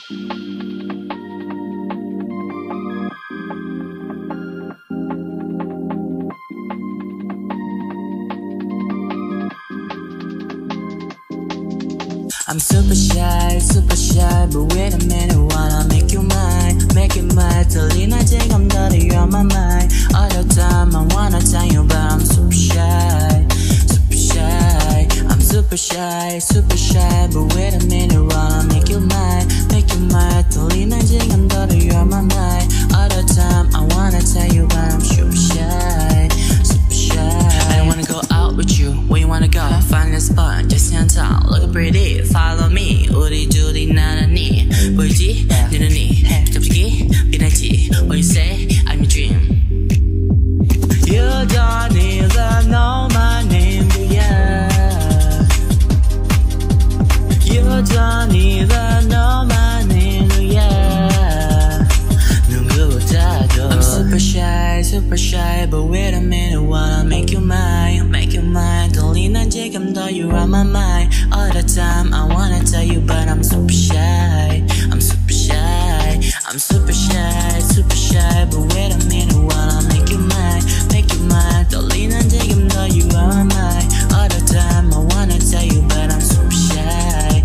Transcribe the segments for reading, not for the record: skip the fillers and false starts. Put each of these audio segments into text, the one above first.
I'm super shy, but wait a minute, wanna make you mine, Tteollineun jigeumdo, you're on my mind. All the time I wanna tell you, but I'm super shy. I'm super shy, but wait a minute, wanna make you mine, Tteollineun jigeumdo, you're on my mind. All the time I wanna tell you, but I'm super shy. I don't wanna go out with you. Where you wanna go? Find a spot, just stand out, look pretty. Follow me, 우리 둘이 나란히. 보이지? 내 눈이 갑자기 binnaji. When you say I'm your dream, you don't even know my name, yeah. You don't even know my name, yeah. Nugubodado. I'm super shy, but wait a minute, wanna make you mine, Tteollineun jigeumdo, you're on my mind. All the time I wanna tell you, but I'm super shy. I'm super shy, but wait a minute, wanna make you mine, Tteollineun jigeumdo, you're on my mind. All the time I wanna tell you, but I'm super shy.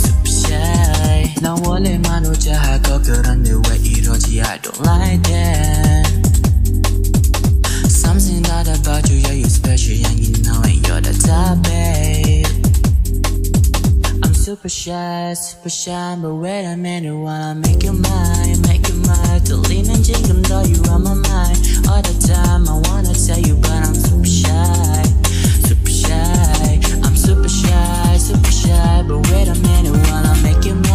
난 원래만 웃자 할 것 그런데 왜 이러지? I don't like that. Something that about you, yeah, you're special, and you know it, you're the top, babe. I'm super shy, but wait a minute, wanna make you mine, Tteollineun jigeumdo, you're on my mind. All the time I wanna tell you, but I'm super shy. I'm super shy, but wait a minute, wanna make you mine.